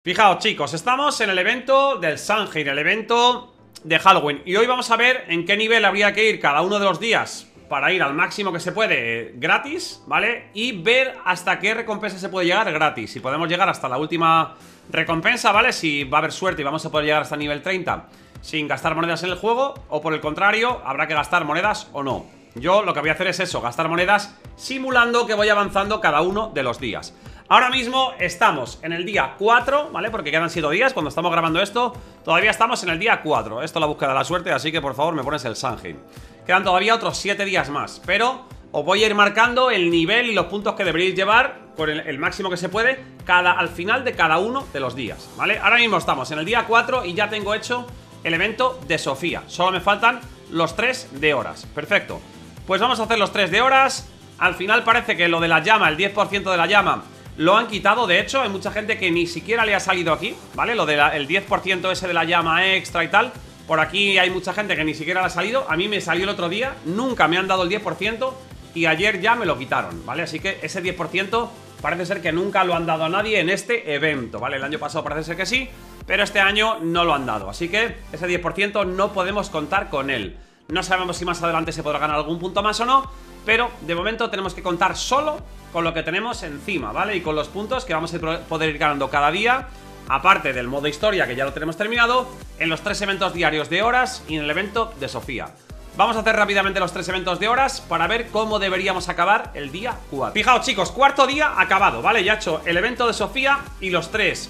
Fijaos, chicos, estamos en el evento del Samhain, el evento de Halloween. Y hoy vamos a ver en qué nivel habría que ir cada uno de los días para ir al máximo que se puede gratis, ¿vale? Y ver hasta qué recompensa se puede llegar gratis. Si podemos llegar hasta la última recompensa, ¿vale? Si va a haber suerte y vamos a poder llegar hasta el nivel 30 sin gastar monedas en el juego, o por el contrario, habrá que gastar monedas o no. Yo lo que voy a hacer es eso, gastar monedas simulando que voy avanzando cada uno de los días. Ahora mismo estamos en el día 4, ¿vale? Porque quedan 7 días cuando estamos grabando esto. Todavía estamos en el día 4. Esto es la búsqueda de la suerte, así que por favor me pones el Samhain. Quedan todavía otros 7 días más, pero os voy a ir marcando el nivel y los puntos que deberéis llevar con el máximo que se puede al final de cada uno de los días, ¿vale? Ahora mismo estamos en el día 4 y ya tengo hecho el evento de Sofía. Solo me faltan los 3 de horas. Perfecto. Pues vamos a hacer los 3 de horas. Al final parece que lo de la llama, el 10% de la llama, lo han quitado. De hecho, hay mucha gente que ni siquiera le ha salido aquí, ¿vale? Lo del 10% ese de la llama extra y tal. Por aquí hay mucha gente que ni siquiera le ha salido. A mí me salió el otro día, nunca me han dado el 10% y ayer ya me lo quitaron, ¿vale? Así que ese 10% parece ser que nunca lo han dado a nadie en este evento, ¿vale? El año pasado parece ser que sí, pero este año no lo han dado. Así que ese 10% no podemos contar con él. No sabemos si más adelante se podrá ganar algún punto más o no, pero de momento tenemos que contar solo con lo que tenemos encima, ¿vale? Y con los puntos que vamos a poder ir ganando cada día, aparte del modo historia, que ya lo tenemos terminado, en los 3 eventos diarios de horas y en el evento de Sofía. Vamos a hacer rápidamente los 3 eventos de horas para ver cómo deberíamos acabar el día 4. Fijaos, chicos, cuarto día acabado, ¿vale? Ya he hecho el evento de Sofía y los 3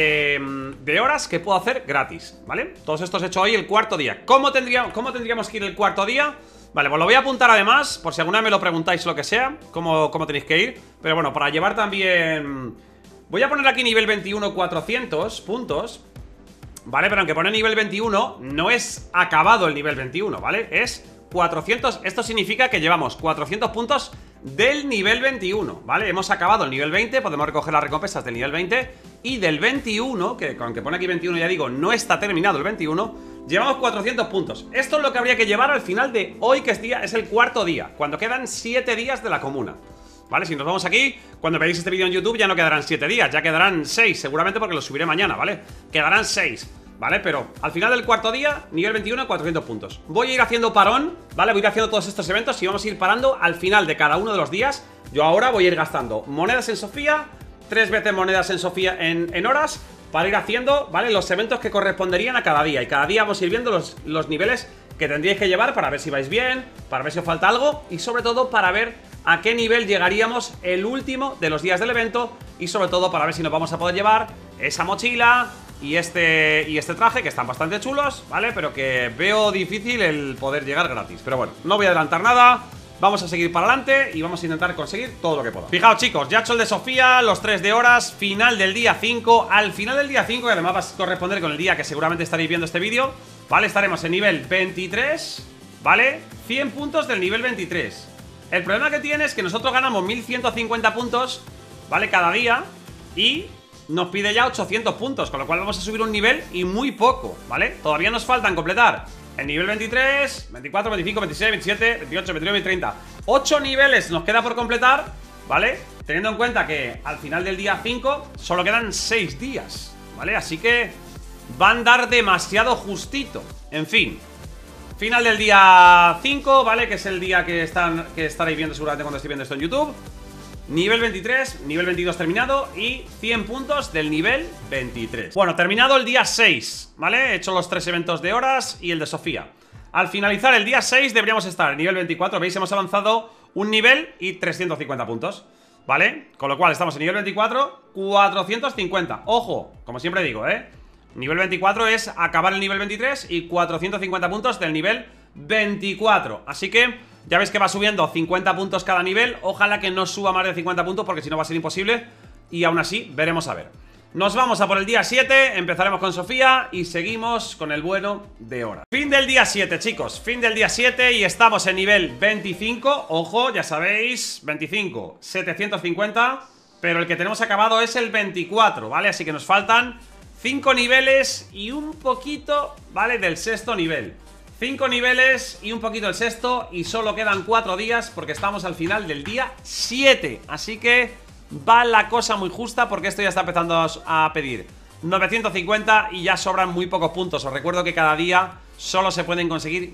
de horas que puedo hacer gratis, ¿vale? Todos estos he hecho hoy el cuarto día. ¿Cómo tendríamos que ir el cuarto día? Vale, pues lo voy a apuntar además, por si alguna vez me lo preguntáis lo que sea, cómo tenéis que ir. Pero bueno, para llevar también... Voy a poner aquí nivel 21 400 puntos, ¿vale? Pero aunque pone nivel 21, no es acabado el nivel 21, ¿vale? Es 400, esto significa que llevamos 400 puntos del nivel 21, ¿vale? Hemos acabado el nivel 20, podemos recoger las recompensas del nivel 20 y del 21, que aunque pone aquí 21 ya digo, no está terminado el 21, llevamos 400 puntos. Esto es lo que habría que llevar al final de hoy, que es el cuarto día, cuando quedan 7 días de la comuna, ¿vale? Si nos vamos aquí, cuando veáis este vídeo en YouTube ya no quedarán 7 días, ya quedarán 6 seguramente porque lo subiré mañana, ¿vale? Quedarán 6, ¿vale? Pero al final del cuarto día, nivel 21, 400 puntos. Voy a ir haciendo parón, ¿vale? Voy a ir haciendo todos estos eventos y vamos a ir parando al final de cada uno de los días. Yo ahora voy a ir gastando monedas en Sofía, 3 veces monedas en Sofía en horas, para ir haciendo, ¿vale? Los eventos que corresponderían a cada día. Y cada día vamos a ir viendo los niveles que tendríais que llevar para ver si vais bien, para ver si os falta algo y sobre todo para ver a qué nivel llegaríamos el último de los días del evento y sobre todo para ver si nos vamos a poder llevar esa mochila y este traje, que están bastante chulos, ¿vale? Pero que veo difícil el poder llegar gratis. Pero bueno, no voy a adelantar nada. Vamos a seguir para adelante y vamos a intentar conseguir todo lo que podamos. Fijaos, chicos, ya he hecho el de Sofía, los 3 de horas, final del día 5. Al final del día 5, que además va a corresponder con el día que seguramente estaréis viendo este vídeo, ¿vale? Estaremos en nivel 23, ¿vale? 100 puntos del nivel 23. El problema que tiene es que nosotros ganamos 1150 puntos, ¿vale? Cada día. Y nos pide ya 800 puntos, con lo cual vamos a subir un nivel y muy poco, ¿vale? Todavía nos faltan completar el nivel 23, 24, 25, 26, 27, 28, 29 y 30. 8 niveles nos queda por completar, ¿vale? Teniendo en cuenta que al final del día 5 solo quedan 6 días, ¿vale? Así que va a andar demasiado justito. En fin, final del día 5, ¿vale? Que es el día que estaréis viendo seguramente cuando estéis viendo esto en YouTube. Nivel 23, nivel 22 terminado y 100 puntos del nivel 23. Bueno, terminado el día 6, ¿vale? He hecho los 3 eventos de horas y el de Sofía. Al finalizar el día 6 deberíamos estar en nivel 24, ¿veis? Hemos avanzado un nivel y 350 puntos, ¿vale? Con lo cual estamos en nivel 24, 450. Ojo, como siempre digo, nivel 24 es acabar el nivel 23 y 450 puntos del nivel 24. Así que ya veis que va subiendo 50 puntos cada nivel. Ojalá que no suba más de 50 puntos porque si no va a ser imposible. Y aún así, veremos a ver. Nos vamos a por el día 7. Empezaremos con Sofía y seguimos con el bueno de horas. Fin del día 7, chicos. Fin del día 7 y estamos en nivel 25. Ojo, ya sabéis, 25, 750. Pero el que tenemos acabado es el 24, ¿vale? Así que nos faltan 5 niveles y un poquito, ¿vale? Del sexto nivel. 5 niveles y un poquito el sexto. Y solo quedan 4 días porque estamos al final del día 7. Así que va la cosa muy justa porque esto ya está empezando a pedir 950 y ya sobran muy pocos puntos. Os recuerdo que cada día solo se pueden conseguir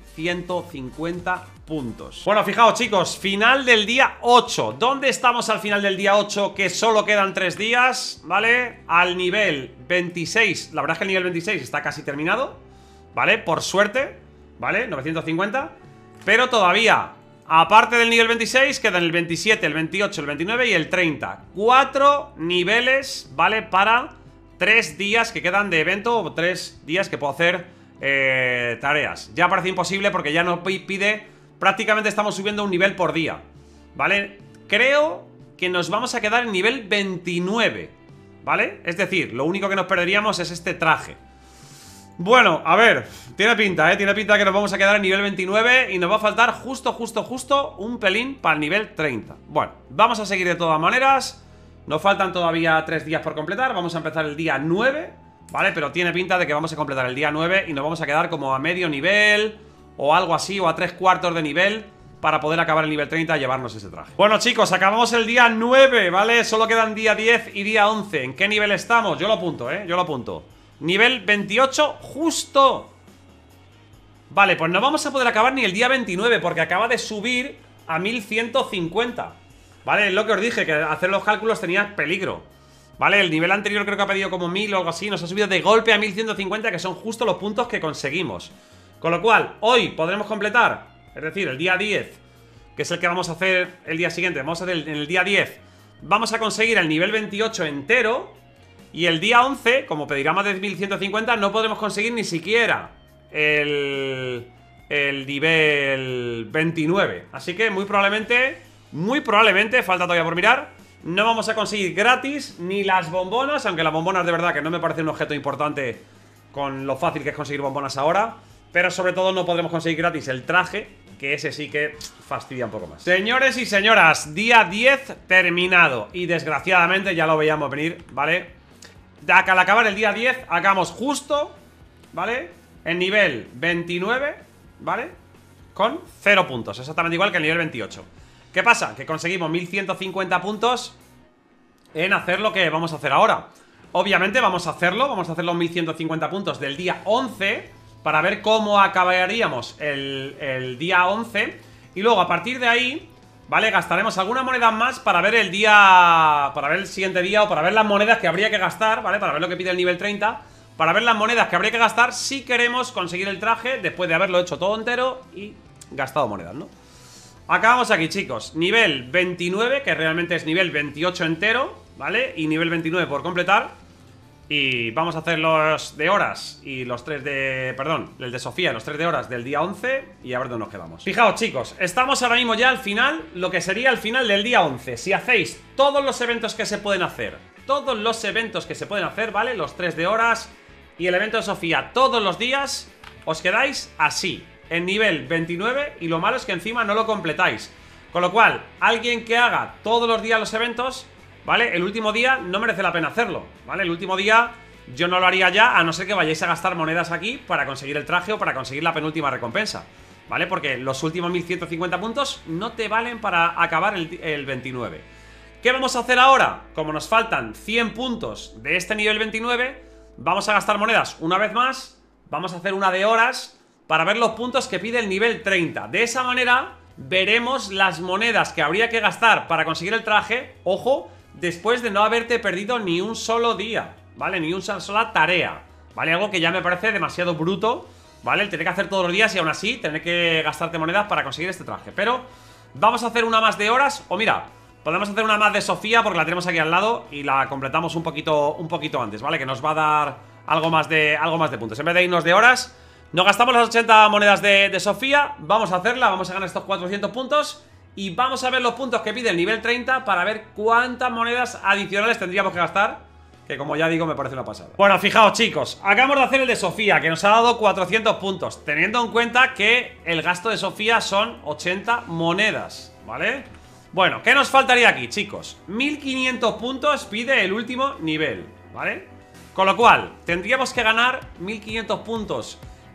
1150 puntos. Bueno, fijaos chicos, final del día 8. ¿Dónde estamos al final del día 8? Que solo quedan 3 días, ¿vale? Al nivel 26. La verdad es que el nivel 26 está casi terminado, ¿vale? Por suerte, ¿vale? 950. Pero todavía, aparte del nivel 26, quedan el 27, el 28, el 29 y el 30. 4 niveles, ¿vale? Para 3 días que quedan de evento, o 3 días que puedo hacer tareas. Ya parece imposible porque ya nos pide... Prácticamente estamos subiendo un nivel por día, ¿vale? Creo que nos vamos a quedar en nivel 29, ¿vale? Es decir, lo único que nos perderíamos es este traje. Bueno, a ver, tiene pinta, tiene pinta que nos vamos a quedar en nivel 29 y nos va a faltar justo un pelín para el nivel 30. Bueno, vamos a seguir de todas maneras. Nos faltan todavía 3 días por completar. Vamos a empezar el día 9, ¿vale? Pero tiene pinta de que vamos a completar el día 9 y nos vamos a quedar como a medio nivel o algo así, o a 3/4 de nivel para poder acabar el nivel 30 y llevarnos ese traje. Bueno chicos, acabamos el día 9, ¿vale? Solo quedan día 10 y día 11. ¿En qué nivel estamos? Yo lo apunto, yo lo apunto. Nivel 28, justo. Vale, pues no vamos a poder acabar ni el día 29 porque acaba de subir a 1150. Vale, es lo que os dije, que hacer los cálculos tenía peligro. Vale, el nivel anterior creo que ha pedido como 1000 o algo así. Nos ha subido de golpe a 1150, que son justo los puntos que conseguimos. Con lo cual, hoy podremos completar, es decir, el día 10, que es el que vamos a hacer el día siguiente. Vamos a hacer en el día 10, vamos a conseguir el nivel 28 entero. Y el día 11, como pedirá más de 1150, no podremos conseguir ni siquiera el nivel 29. Así que muy probablemente, falta todavía por mirar, no vamos a conseguir gratis ni las bombonas. Aunque las bombonas de verdad que no me parece un objeto importante con lo fácil que es conseguir bombonas ahora. Pero sobre todo no podremos conseguir gratis el traje, que ese sí que fastidia un poco más. Señores y señoras, día 10 terminado. Y desgraciadamente ya lo veíamos venir, ¿vale? Al acabar el día 10, acabamos justo, ¿vale? En nivel 29, ¿vale? Con 0 puntos, exactamente igual que el nivel 28. ¿Qué pasa? Que conseguimos 1150 puntos en hacer lo que vamos a hacer ahora. Obviamente vamos a hacerlo 1150 puntos del día 11 para ver cómo acabaríamos el día 11. Y luego a partir de ahí, ¿vale? Gastaremos algunas monedas más para ver el día... Para ver el siguiente día, o para ver las monedas que habría que gastar, ¿vale? Para ver lo que pide el nivel 30. Para ver las monedas que habría que gastar si queremos conseguir el traje después de haberlo hecho todo entero y gastado monedas, ¿no? Acabamos aquí, chicos. Nivel 29, que realmente es nivel 28 entero, ¿vale? Y nivel 29 por completar. Y vamos a hacer los de horas y los 3 de... Perdón, el de Sofía, los 3 de horas del día 11 y a ver dónde nos quedamos. Fijaos chicos, estamos ahora mismo ya al final, lo que sería el final del día 11. Si hacéis todos los eventos que se pueden hacer, ¿vale? Los 3 de horas y el evento de Sofía todos los días, os quedáis así, en nivel 29, y lo malo es que encima no lo completáis. Con lo cual, alguien que haga todos los días los eventos, ¿vale? El último día no merece la pena hacerlo, ¿vale? El último día yo no lo haría ya, a no ser que vayáis a gastar monedas aquí para conseguir el traje o para conseguir la penúltima recompensa, ¿vale? Porque los últimos 1150 puntos no te valen para acabar el 29. ¿Qué vamos a hacer ahora? Como nos faltan 100 puntos de este nivel 29, vamos a gastar monedas una vez más. Vamos a hacer una de horas para ver los puntos que pide el nivel 30. De esa manera veremos las monedas que habría que gastar para conseguir el traje, ojo, después de no haberte perdido ni un solo día, ¿vale? Ni una sola tarea, ¿vale? Algo que ya me parece demasiado bruto, ¿vale? El tener que hacer todos los días y aún así tener que gastarte monedas para conseguir este traje. Pero vamos a hacer una más de horas. O mira, podemos hacer una más de Sofía porque la tenemos aquí al lado y la completamos un poquito antes, ¿vale? Que nos va a dar algo más de puntos. En vez de irnos de horas, nos gastamos las 80 monedas de Sofía. Vamos a hacerla, vamos a ganar estos 400 puntos. Y vamos a ver los puntos que pide el nivel 30 para ver cuántas monedas adicionales tendríamos que gastar, que como ya digo me parece una pasada. Bueno, fijaos chicos, acabamos de hacer el de Sofía, que nos ha dado 400 puntos, teniendo en cuenta que el gasto de Sofía son 80 monedas, ¿vale? Bueno, ¿qué nos faltaría aquí, chicos? 1500 puntos pide el último nivel, ¿vale? Con lo cual, tendríamos que ganar 1500 puntos.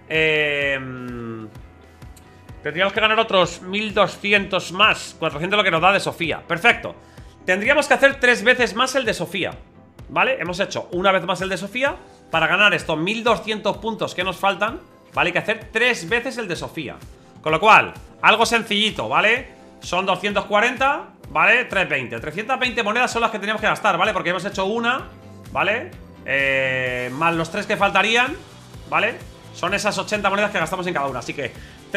Tendríamos que ganar otros 1200 más. 400 lo que nos da de Sofía. Perfecto. Tendríamos que hacer 3 veces más el de Sofía, ¿vale? Hemos hecho una vez más el de Sofía. Para ganar estos 1200 puntos que nos faltan, ¿vale? Hay que hacer 3 veces el de Sofía. Con lo cual, algo sencillito, ¿vale? Son 240, ¿vale? 320. 320 monedas son las que teníamos que gastar, ¿vale? Porque hemos hecho una, ¿vale? Más los 3 que faltarían, ¿vale? Son esas 80 monedas que gastamos en cada una. Así que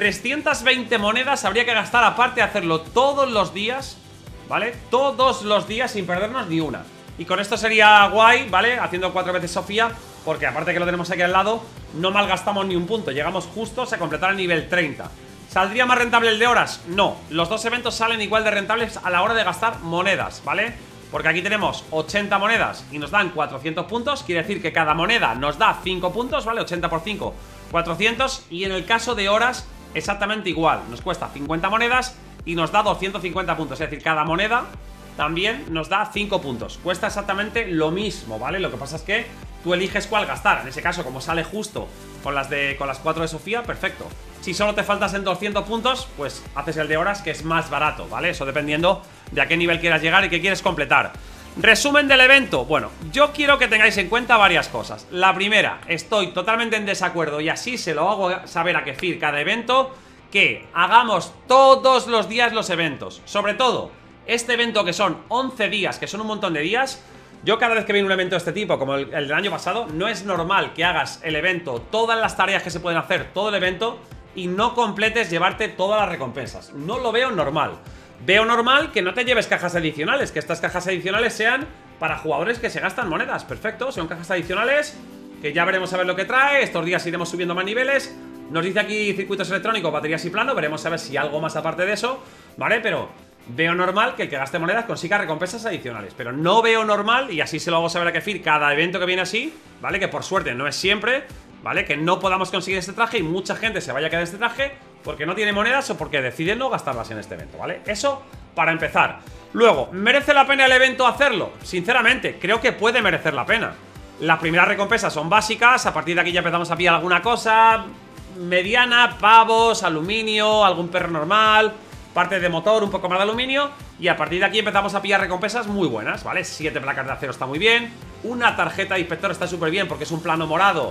320 monedas habría que gastar, aparte de hacerlo todos los días, ¿vale? Todos los días sin perdernos ni una. Y con esto sería guay, ¿vale? Haciendo 4 veces Sofía, porque aparte que lo tenemos aquí al lado, no malgastamos ni un punto. Llegamos justos a completar el nivel 30. ¿Saldría más rentable el de horas? No. Los dos eventos salen igual de rentables a la hora de gastar monedas, ¿vale? Porque aquí tenemos 80 monedas y nos dan 400 puntos. Quiere decir que cada moneda nos da 5 puntos, ¿vale? 80 por 5, 400. Y en el caso de horas, exactamente igual. Nos cuesta 50 monedas y nos da 250 puntos. Es decir, cada moneda también nos da 5 puntos. Cuesta exactamente lo mismo, ¿vale? Lo que pasa es que tú eliges cuál gastar. En ese caso, como sale justo con las 4 de Sofía, perfecto. Si solo te faltas en 200 puntos, pues haces el de horas, que es más barato, ¿vale? Eso dependiendo de a qué nivel quieras llegar y qué quieres completar. Resumen del evento. Bueno, yo quiero que tengáis en cuenta varias cosas. La primera, estoy totalmente en desacuerdo, y así se lo hago saber a Kefir cada evento, que hagamos todos los días los eventos. Sobre todo este evento, que son 11 días, que son un montón de días. Yo cada vez que viene un evento de este tipo, como el del año pasado, no es normal que hagas el evento, todas las tareas que se pueden hacer, todo el evento, y no completes llevarte todas las recompensas. No lo veo normal. Veo normal que no te lleves cajas adicionales, que estas cajas adicionales sean para jugadores que se gastan monedas. Perfecto, son cajas adicionales que ya veremos a ver lo que trae. Estos días iremos subiendo más niveles. Nos dice aquí circuitos electrónicos, baterías y plano. Veremos a ver si algo más aparte de eso, ¿vale? Pero veo normal que el que gaste monedas consiga recompensas adicionales. Pero no veo normal, y así se lo hago saber a Kefir cada evento que viene así, ¿vale? Que por suerte no es siempre, ¿vale? Que no podamos conseguir este traje y mucha gente se vaya a quedar este traje porque no tiene monedas o porque decide no gastarlas en este evento, ¿vale? Eso para empezar. Luego, ¿merece la pena el evento hacerlo? Sinceramente, creo que puede merecer la pena. Las primeras recompensas son básicas, a partir de aquí ya empezamos a pillar alguna cosa mediana, pavos, aluminio, algún perro normal, parte de motor, un poco más de aluminio, y a partir de aquí empezamos a pillar recompensas muy buenas, ¿vale? 7 placas de acero está muy bien, una tarjeta de inspector está súper bien porque es un plano morado,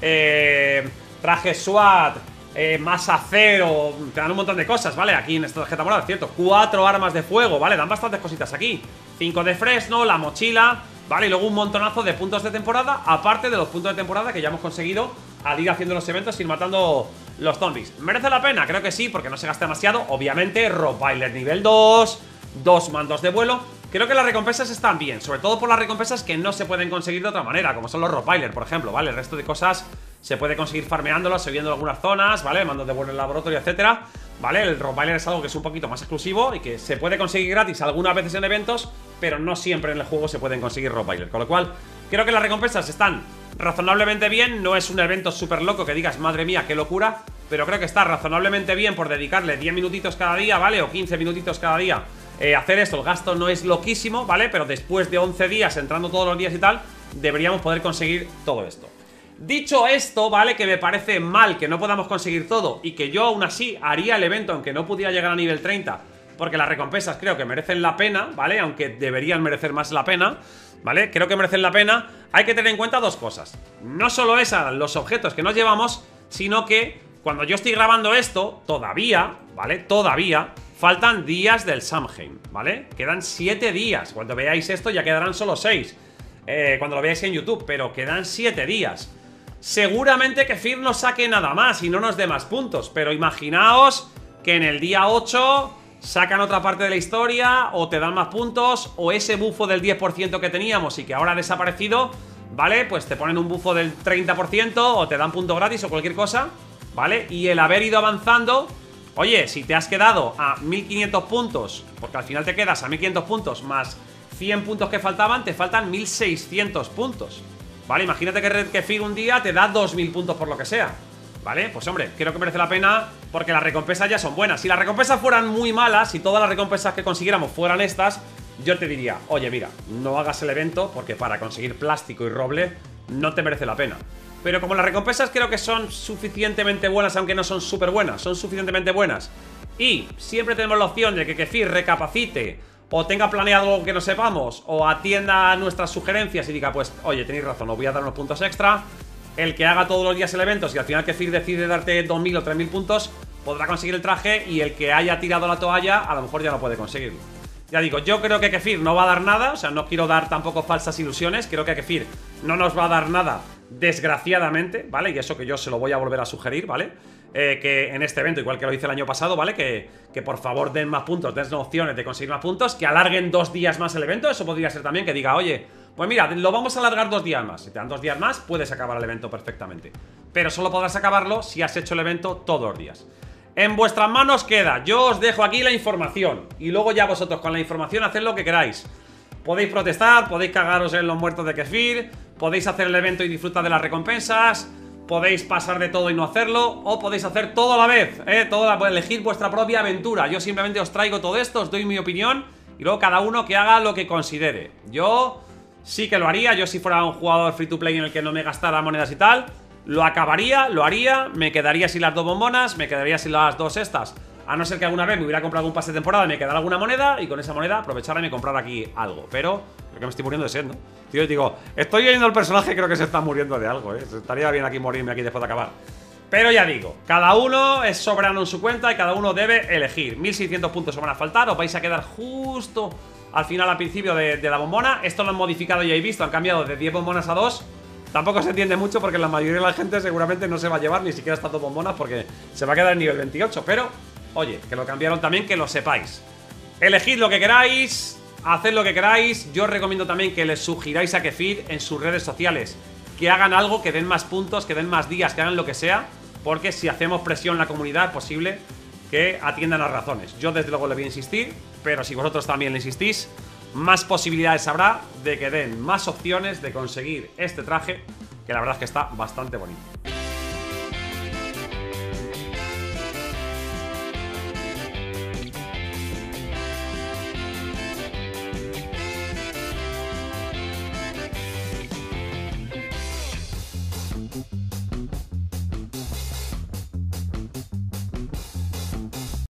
traje SWAT, más acero, te dan un montón de cosas, ¿vale? Aquí en esta tarjeta morada, cierto, 4 armas de fuego, ¿vale? Dan bastantes cositas aquí, 5 de fresno, la mochila, ¿vale? Y luego un montonazo de puntos de temporada, aparte de los puntos de temporada que ya hemos conseguido al ir haciendo los eventos y ir matando los zombies. ¿Merece la pena? Creo que sí, porque no se gasta demasiado. Obviamente, Rottweiler nivel 2, 2 mandos de vuelo. Creo que las recompensas están bien, sobre todo por las recompensas que no se pueden conseguir de otra manera, como son los Rottweiler, por ejemplo, ¿vale? El resto de cosas se puede conseguir farmeándolos, subiendo algunas zonas, ¿vale? Mandos de vuelo en el laboratorio, etcétera, ¿vale? El Rottweiler es algo que es un poquito más exclusivo y que se puede conseguir gratis algunas veces en eventos, pero no siempre en el juego se pueden conseguir Rottweiler, con lo cual creo que las recompensas están razonablemente bien. No es un evento súper loco que digas, madre mía, qué locura, pero creo que está razonablemente bien por dedicarle 10 minutitos cada día, ¿vale? O 15 minutitos cada día. Hacer esto, el gasto no es loquísimo, ¿vale? Pero después de 11 días, entrando todos los días y tal, deberíamos poder conseguir todo esto. Dicho esto, ¿vale? Que me parece mal que no podamos conseguir todo y que yo aún así haría el evento aunque no pudiera llegar a nivel 30, porque las recompensas creo que merecen la pena, ¿vale? Aunque deberían merecer más la pena, ¿vale? Creo que merecen la pena. Hay que tener en cuenta dos cosas. No solo esas, los objetos que nos llevamos, sino que cuando yo estoy grabando esto, todavía, ¿vale? Todavía faltan días del Samhain, ¿vale? Quedan 7 días. Cuando veáis esto ya quedarán solo 6. Cuando lo veáis en YouTube, pero quedan 7 días. Seguramente que Kefir no saque nada más y no nos dé más puntos, pero imaginaos que en el día 8 sacan otra parte de la historia, o te dan más puntos, o ese bufo del 10% que teníamos y que ahora ha desaparecido, ¿vale? Pues te ponen un bufo del 30% o te dan punto gratis o cualquier cosa, ¿vale? Y el haber ido avanzando, oye, si te has quedado a 1500 puntos, porque al final te quedas a 1500 puntos más 100 puntos que faltaban, te faltan 1600 puntos, ¿vale? Imagínate que Kefir un día te da 2000 puntos por lo que sea, ¿vale? Pues hombre, creo que merece la pena porque las recompensas ya son buenas. Si las recompensas fueran muy malas, si todas las recompensas que consiguiéramos fueran estas, yo te diría, oye, mira, no hagas el evento porque para conseguir plástico y roble no te merece la pena. Pero como las recompensas creo que son suficientemente buenas, aunque no son súper buenas, son suficientemente buenas, y siempre tenemos la opción de que Kefir recapacite o tenga planeado algo que no sepamos, o atienda a nuestras sugerencias y diga, pues, oye, tenéis razón, os voy a dar unos puntos extra. El que haga todos los días el evento, si al final Kefir decide darte 2000 o 3000 puntos, podrá conseguir el traje, y el que haya tirado la toalla a lo mejor ya no puede conseguirlo. Ya digo, yo creo que Kefir no va a dar nada, o sea, no quiero dar tampoco falsas ilusiones, creo que Kefir no nos va a dar nada, desgraciadamente, ¿vale? Y eso que yo se lo voy a volver a sugerir, ¿vale? Que en este evento, igual que lo hice el año pasado, ¿vale? Que por favor den más puntos, den opciones de conseguir más puntos, que alarguen 2 días más el evento. Eso podría ser también que diga, oye, pues mira, lo vamos a alargar 2 días más. Si te dan 2 días más, puedes acabar el evento perfectamente. Pero solo podrás acabarlo si has hecho el evento todos los días. En vuestras manos queda, yo os dejo aquí la información, y luego ya vosotros con la información haced lo que queráis. Podéis protestar, podéis cagaros en los muertos de Kefir, podéis hacer el evento y disfrutar de las recompensas, podéis pasar de todo y no hacerlo, o podéis hacer todo a la vez, elegir vuestra propia aventura. Yo simplemente os traigo todo esto, os doy mi opinión, y luego cada uno que haga lo que considere. Yo sí que lo haría, yo si fuera un jugador free to play en el que no me gastara monedas y tal, lo acabaría, lo haría, me quedaría sin las 2 bombonas, me quedaría sin las 2 estas. A no ser que alguna vez me hubiera comprado un pase de temporada y me quedara alguna moneda, y con esa moneda aprovechara y me comprara aquí algo. Pero creo que me estoy muriendo de sed, ¿no? Tío, digo, estoy oyendo al personaje, creo que se está muriendo de algo, ¿eh? Estaría bien aquí morirme aquí después de acabar. Pero ya digo, cada uno es soberano en su cuenta y cada uno debe elegir. 1600 puntos os van a faltar, os vais a quedar justo al final, al principio de la bombona. Esto lo han modificado, ya habéis visto, han cambiado de 10 bombonas a 2. Tampoco se entiende mucho porque la mayoría de la gente seguramente no se va a llevar ni siquiera estas 2 bombonas porque se va a quedar en nivel 28. Pero, oye, que lo cambiaron también, que lo sepáis. Elegid lo que queráis, haced lo que queráis. Yo os recomiendo también que les sugiráis a Kefir en sus redes sociales que hagan algo, que den más puntos, que den más días, que hagan lo que sea. Porque si hacemos presión en la comunidad es posible que atiendan las razones. Yo desde luego le voy a insistir, pero si vosotros también le insistís, más posibilidades habrá de que den más opciones de conseguir este traje, que la verdad es que está bastante bonito.